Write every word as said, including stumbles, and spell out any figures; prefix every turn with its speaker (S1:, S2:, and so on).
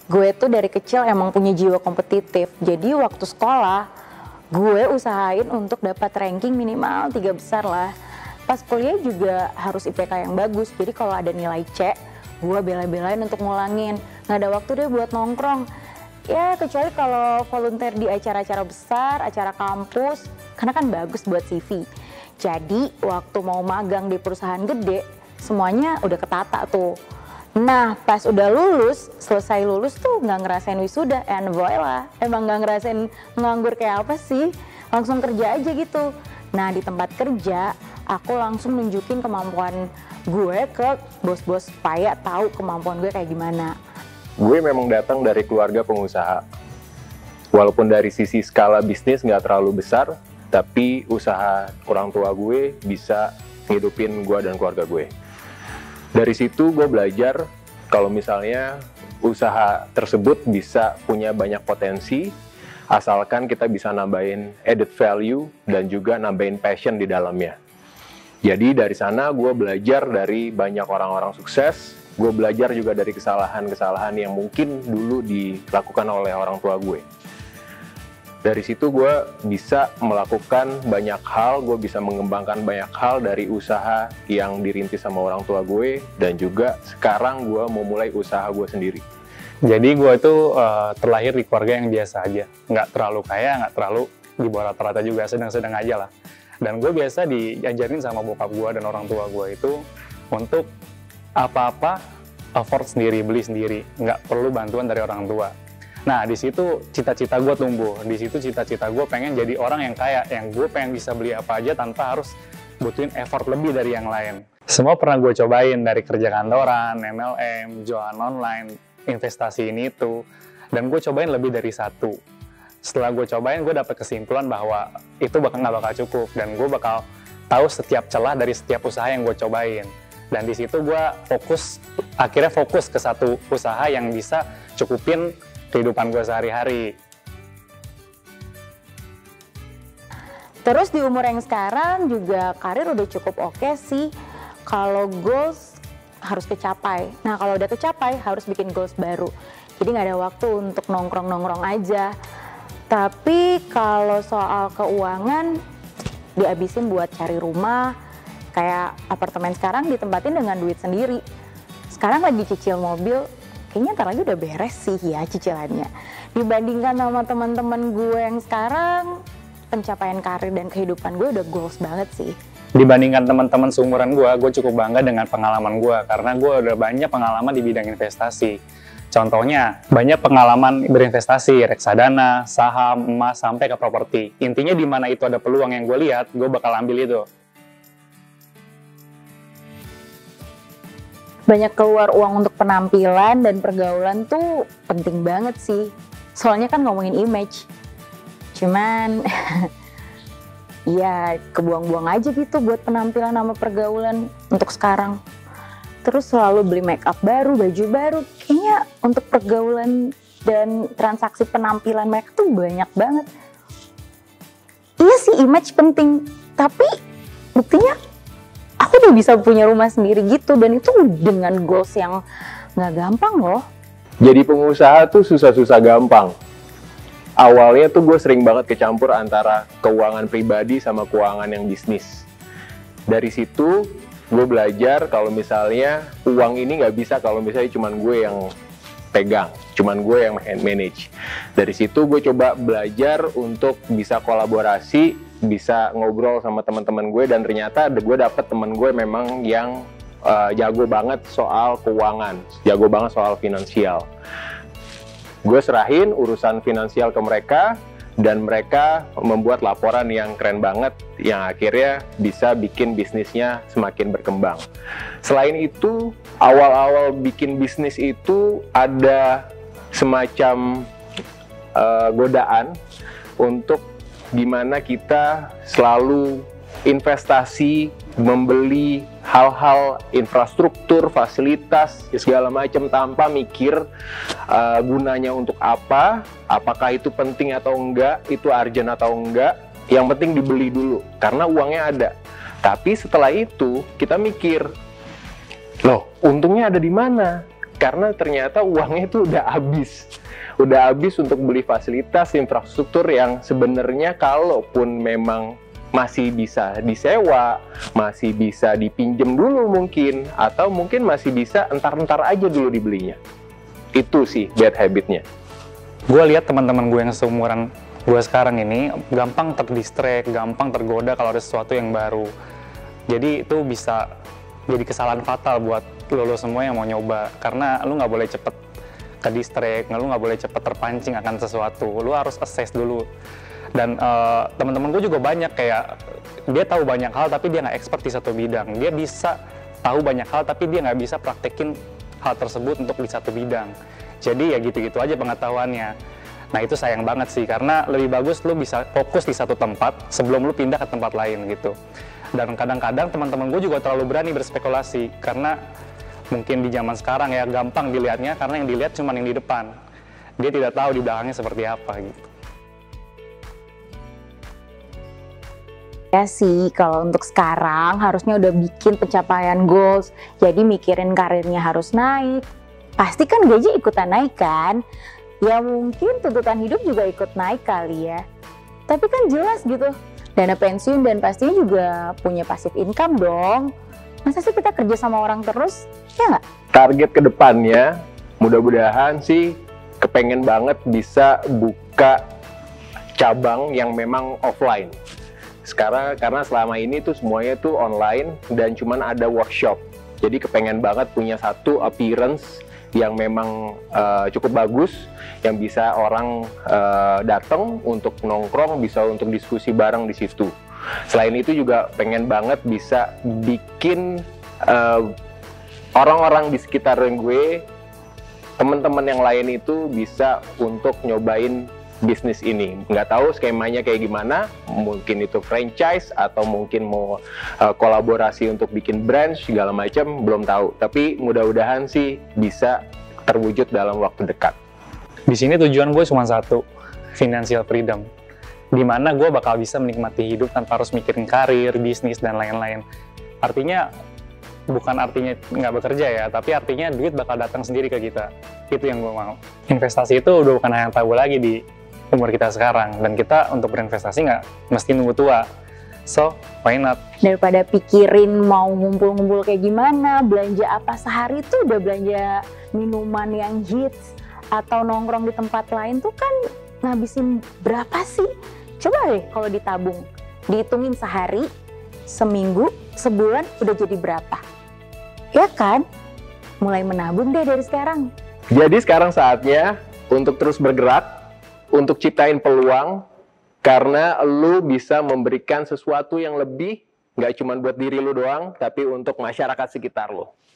S1: gue tuh dari kecil emang punya jiwa kompetitif. Jadi waktu sekolah, gue usahain untuk dapat ranking minimal tiga besar lah. Pas kuliah juga harus I P K yang bagus. Jadi kalau ada nilai C, gue bela-belain untuk ngulangin. Nggak ada waktu deh buat nongkrong. Ya kecuali kalau volunteer di acara-acara besar, acara kampus, karena kan bagus buat C V. Jadi waktu mau magang di perusahaan gede, semuanya udah ketata tuh. Nah pas udah lulus, selesai lulus tuh nggak ngerasain wisuda, and boy lah, emang nggak ngerasain nganggur kayak apa sih, langsung kerja aja gitu. Nah di tempat kerja, aku langsung nunjukin kemampuan gue ke bos-bos supaya tahu kemampuan gue kayak gimana.
S2: Gue memang datang dari keluarga pengusaha. Walaupun dari sisi skala bisnis nggak terlalu besar, tapi usaha orang tua gue bisa ngidupin gue dan keluarga gue. Dari situ gue belajar kalau misalnya usaha tersebut bisa punya banyak potensi, asalkan kita bisa nambahin added value dan juga nambahin passion di dalamnya. Jadi dari sana gue belajar dari banyak orang-orang sukses. Gue belajar juga dari kesalahan-kesalahan yang mungkin dulu dilakukan oleh orang tua gue. Dari situ gue bisa melakukan banyak hal, gue bisa mengembangkan banyak hal dari usaha yang dirintis sama orang tua gue, dan juga sekarang gue mau mulai usaha gue sendiri.
S3: Jadi gue itu uh, terlahir di keluarga yang biasa aja, nggak terlalu kaya, nggak terlalu di bawah rata-rata juga, sedang-sedang aja lah. Dan gue biasa diajarin sama bokap gue dan orang tua gue itu untuk apa-apa afford sendiri, beli sendiri, nggak perlu bantuan dari orang tua. Nah di situ cita-cita gue tumbuh, di situ cita-cita gue pengen jadi orang yang kaya, yang gue pengen bisa beli apa aja tanpa harus butuhin effort lebih dari yang lain. Semua pernah gue cobain, dari kerja kantoran, M L M, jualan online, investasi ini itu, dan gue cobain lebih dari satu. Setelah gue cobain, gue dapet kesimpulan bahwa itu bakal nggak bakal cukup, dan gue bakal tahu setiap celah dari setiap usaha yang gue cobain. Dan di situ gue fokus, akhirnya fokus ke satu usaha yang bisa cukupin kehidupan gue sehari-hari.
S1: Terus di umur yang sekarang juga karir udah cukup oke sih. Kalau goals harus kecapai. Nah kalau udah kecapai harus bikin goals baru. Jadi nggak ada waktu untuk nongkrong-nongkrong aja. Tapi kalau soal keuangan dihabisin buat cari rumah. Kayak apartemen sekarang ditempatin dengan duit sendiri. Sekarang lagi cicil mobil, kayaknya ntar lagi udah beres sih ya cicilannya. Dibandingkan sama teman-teman gue yang sekarang, pencapaian karir dan kehidupan gue udah goals banget sih.
S3: Dibandingkan teman-teman seumuran gue, gue cukup bangga dengan pengalaman gue, karena gue udah banyak pengalaman di bidang investasi. Contohnya, banyak pengalaman berinvestasi, reksadana, saham, emas, sampai ke properti. Intinya di mana itu ada peluang yang gue lihat, gue bakal ambil itu.
S1: Banyak keluar uang untuk penampilan dan pergaulan tuh penting banget sih. Soalnya kan ngomongin image. Cuman ya kebuang-buang aja gitu buat penampilan sama pergaulan untuk sekarang. Terus selalu beli make up baru, baju baru. Kayaknya untuk pergaulan dan transaksi penampilan mereka tuh banyak banget. Iya sih image penting, tapi buktinya aku udah bisa punya rumah sendiri gitu, dan itu dengan goals yang nggak gampang loh.
S2: Jadi pengusaha tuh susah-susah gampang. Awalnya tuh gue sering banget kecampur antara keuangan pribadi sama keuangan yang bisnis. Dari situ gue belajar kalau misalnya uang ini nggak bisa kalau misalnya cuman gue yang pegang, cuman gue yang manage. Dari situ gue coba belajar untuk bisa kolaborasi, bisa ngobrol sama teman-teman gue, dan ternyata gue dapet teman gue memang yang uh, jago banget soal keuangan, jago banget soal finansial. Gue serahin urusan finansial ke mereka, dan mereka membuat laporan yang keren banget, yang akhirnya bisa bikin bisnisnya semakin berkembang. Selain itu, awal-awal bikin bisnis itu ada semacam uh, godaan untuk gimana kita selalu investasi, membeli hal-hal infrastruktur, fasilitas, segala macam tanpa mikir uh, gunanya untuk apa, apakah itu penting atau enggak, itu urgent atau enggak. Yang penting dibeli dulu, karena uangnya ada. Tapi setelah itu kita mikir, loh untungnya ada di mana? karena ternyata uangnya itu udah habis. Udah habis untuk beli fasilitas infrastruktur yang sebenarnya kalaupun memang masih bisa disewa, masih bisa dipinjem dulu mungkin, atau mungkin masih bisa entar-entar aja dulu dibelinya. Itu sih bad habitnya.
S3: Gue lihat teman-teman gue yang seumuran gue sekarang ini gampang terdistract, gampang tergoda kalau ada sesuatu yang baru. Jadi itu bisa jadi kesalahan fatal buat lo, lo semua yang mau nyoba, karena lo nggak boleh cepet ke distract, lo nggak boleh cepet terpancing akan sesuatu. Lo harus assess dulu. Dan uh, teman-teman gue juga banyak kayak dia tahu banyak hal tapi dia nggak expert di satu bidang. Dia bisa tahu banyak hal tapi dia nggak bisa praktekin hal tersebut untuk di satu bidang. Jadi ya gitu-gitu aja pengetahuannya. Nah itu sayang banget sih, karena lebih bagus lo bisa fokus di satu tempat sebelum lo pindah ke tempat lain gitu. Dan kadang-kadang teman-teman gue juga terlalu berani berspekulasi, karena mungkin di zaman sekarang ya gampang dilihatnya, karena yang dilihat cuma yang di depan. Dia tidak tahu di belakangnya seperti apa gitu.
S1: Ya sih, kalau untuk sekarang harusnya udah bikin pencapaian goals, jadi mikirin karirnya harus naik. Pasti kan gaji ikutan naik kan? Ya mungkin tuntutan hidup juga ikut naik kali ya. Tapi kan jelas gitu, dana pensiun dan pastinya juga punya passive income dong. Masa sih kita kerja sama orang terus, ya nggak?
S2: Target kedepannya, mudah-mudahan sih kepengen banget bisa buka cabang yang memang offline. Sekarang karena selama ini tuh semuanya tuh online dan cuman ada workshop. Jadi kepengen banget punya satu appearance yang memang uh, cukup bagus, yang bisa orang uh, datang untuk nongkrong, bisa untuk diskusi bareng di situ. Selain itu juga pengen banget bisa bikin uh, orang-orang di sekitar gue, teman-teman yang lain itu bisa untuk nyobain bisnis ini. Nggak tahu skemanya kayak gimana, mungkin itu franchise atau mungkin mau uh, kolaborasi untuk bikin brand segala macam, belum tahu. Tapi mudah-mudahan sih bisa terwujud dalam waktu dekat.
S3: Di sini tujuan gue cuma satu, financial freedom. Di mana gue bakal bisa menikmati hidup tanpa harus mikirin karir, bisnis, dan lain-lain. Artinya, bukan artinya nggak bekerja ya, tapi artinya duit bakal datang sendiri ke kita. Itu yang gue mau. Investasi itu udah bukan hal yang tabu lagi di umur kita sekarang, dan kita untuk berinvestasi nggak mesti nunggu tua. So, why not?
S1: Daripada pikirin mau ngumpul-ngumpul kayak gimana, belanja apa sehari tuh udah belanja minuman yang hits, atau nongkrong di tempat lain tuh kan ngabisin berapa sih? Coba deh kalau ditabung, dihitungin sehari, seminggu, sebulan udah jadi berapa? Ya kan? Mulai menabung deh dari sekarang.
S2: Jadi sekarang saatnya untuk terus bergerak, untuk ciptain peluang, karena lu bisa memberikan sesuatu yang lebih, nggak cuma buat diri lu doang, tapi untuk masyarakat sekitar lu.